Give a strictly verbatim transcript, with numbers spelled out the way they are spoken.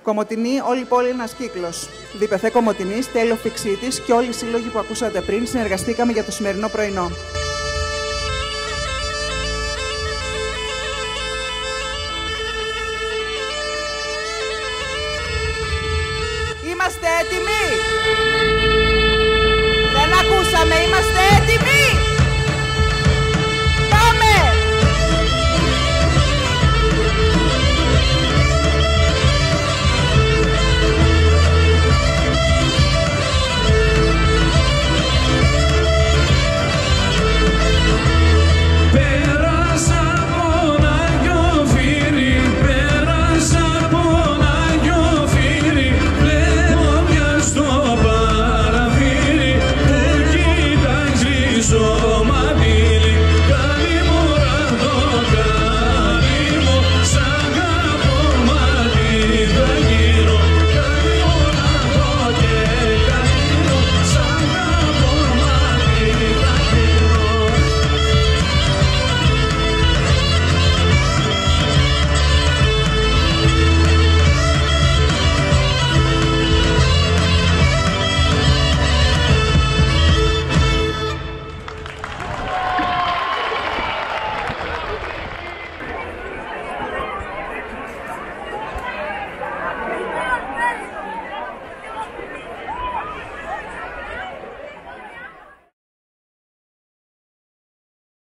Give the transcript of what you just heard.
Κομοτηνή, όλη η πόλη ένας κύκλος. Διπεθέ Κομοτηνή, Στέλιο Φιξίτης και όλοι οι σύλλογοι που ακούσατε πριν συνεργαστήκαμε για το σημερινό πρωινό. Είμαστε έτοιμοι! Δεν ακούσαμε, είμαστε έτοιμοι!